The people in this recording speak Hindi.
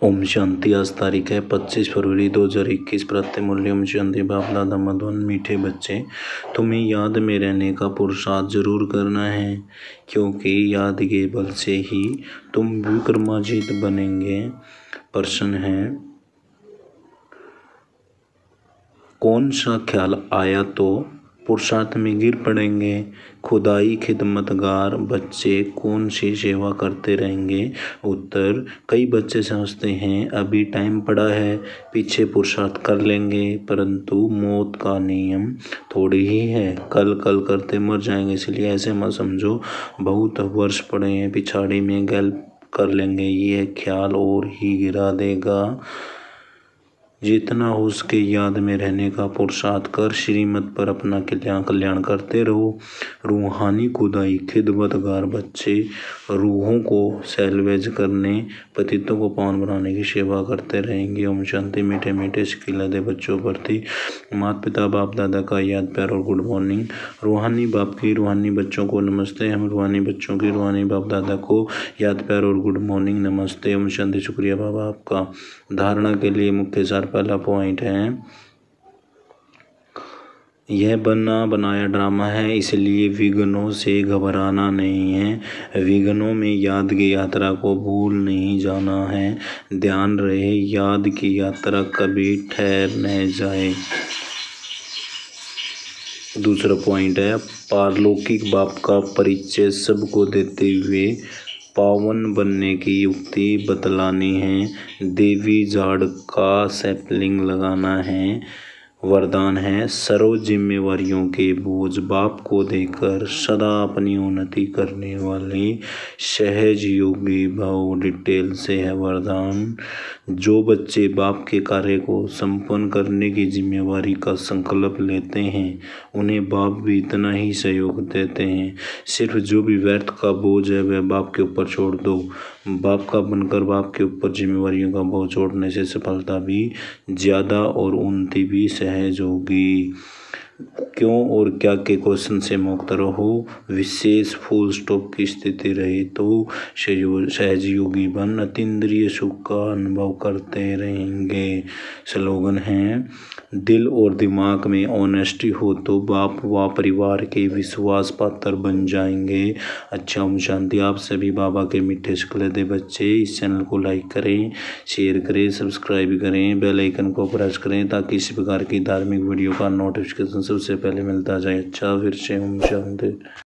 ओम शांति। आज तारीख है 25 फरवरी 2021। प्रत्यय मूल्य ओम शांति। बाप दादा मधुबन। मीठे बच्चे, तुम्हें याद में रहने का पुरुषार्थ जरूर करना है, क्योंकि याद के बल से ही तुम विक्रमाजीत बनेंगे। प्रश्न है, कौन सा ख्याल आया तो पुरुषार्थ में गिर पड़ेंगे। खुदाई खिदमतगार बच्चे कौन सी सेवा करते रहेंगे। उत्तर, कई बच्चे समझते हैं अभी टाइम पड़ा है, पीछे पुरुषार्थ कर लेंगे, परंतु मौत का नियम थोड़ी ही है, कल कल करते मर जाएंगे, इसलिए ऐसे मत समझो बहुत वर्ष पड़े हैं, पिछाड़ी में गैल कर लेंगे। ये ख्याल और ही गिरा देगा। जितना हो उसके याद में रहने का पुरुषार्थ कर श्रीमत पर अपना कल्याण करते रहो। रूहानी खुदाई खिदमतगार बच्चे रूहों को सैल्वेज करने, पतितों को पावन बनाने की सेवा करते रहेंगे। ओम शांति। मीठे मीठे सिखिला दे बच्चों प्रति माता पिता बाप दादा का याद प्यार और गुड मॉर्निंग। रूहानी बाप की रूहानी बच्चों को नमस्ते। हम रूहानी बच्चों की रूहानी बाप दादा को याद प्यार और गुड मॉर्निंग नमस्ते। ओम शांति। शुक्रिया बाबा आपका। धारणा के लिए मुख्य सार पहला पॉइंट है, यह बना बनाया ड्रामा है, इसलिए विघ्नों से घबराना नहीं है। विघ्नों में याद की यात्रा को भूल नहीं जाना है। ध्यान रहे याद की यात्रा कभी ठहर न जाए। दूसरा पॉइंट है, पारलौकिक बाप का परिचय सबको देते हुए पावन बनने की युक्ति बतलानी है। देवी झाड़ का सैपलिंग लगाना है। वरदान है, सर्व जिम्मेवारियों के बोझ बाप को देकर सदा अपनी उन्नति करने वाले सहज योगी भाव। डिटेल से है वरदान, जो बच्चे बाप के कार्य को संपन्न करने की जिम्मेवारी का संकल्प लेते हैं, उन्हें बाप भी इतना ही सहयोग देते हैं। सिर्फ जो भी व्यर्थ का बोझ है वह बाप के ऊपर छोड़ दो। बाप का बनकर बाप के ऊपर जिम्मेवारियों का बोझ छोड़ने से सफलता भी ज़्यादा और उन्नति भी सहज होगी। क्यों और क्या के क्वेश्चन से मुक्त रहो। विशेष फुल स्टॉप की स्थिति रहे तो सहज योगी बन अतीन्द्रिय सुख का अनुभव करते रहेंगे। स्लोगन है, दिल और दिमाग में ऑनेस्टी हो तो बाप व परिवार के विश्वास पात्र बन जाएंगे। अच्छा, ओम शांति। आप सभी बाबा के मीठे सिखलते बच्चे इस चैनल को लाइक करें, शेयर करें, सब्सक्राइब करें, बेल आइकन को प्रेस करें ताकि इस प्रकार की धार्मिक वीडियो का नोटिफिकेशन सबसे पहले मिलता जाए। अच्छा, फिर से ओम शांति।